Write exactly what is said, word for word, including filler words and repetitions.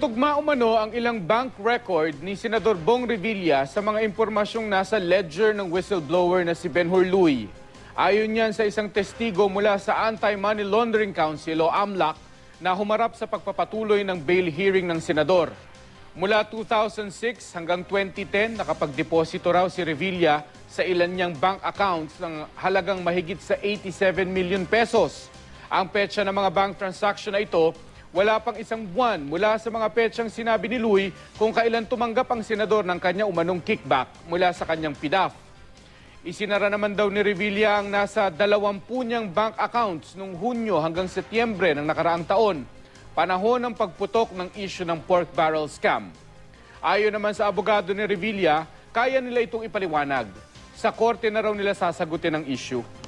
Tugma umano ang ilang bank record ni Senador Bong Revilla sa mga impormasyong nasa ledger ng whistleblower na si Ben Hurluy. Ayon yan sa isang testigo mula sa Anti-Money Laundering Council o A M L A C na humarap sa pagpapatuloy ng bail hearing ng senador. Mula two thousand six hanggang twenty ten, nakapagdeposito raw si Revilla sa ilan niyang bank accounts ng halagang mahigit sa eighty-seven million pesos. Ang petsa ng mga bank transaction na ito, wala pang isang buwan mula sa mga petsang sinabi ni Luy kung kailan tumanggap ang senador ng kanya umanong kickback mula sa kanyang P D A F. Isinara naman daw ni Revilla ang nasa dalawampu niyang bank accounts noong Hunyo hanggang Setyembre ng nakaraang taon, panahon ng pagputok ng issue ng pork barrel scam. Ayon naman sa abogado ni Revilla, kaya nila itong ipaliwanag. Sa korte na raw nila sasagutin ang issue.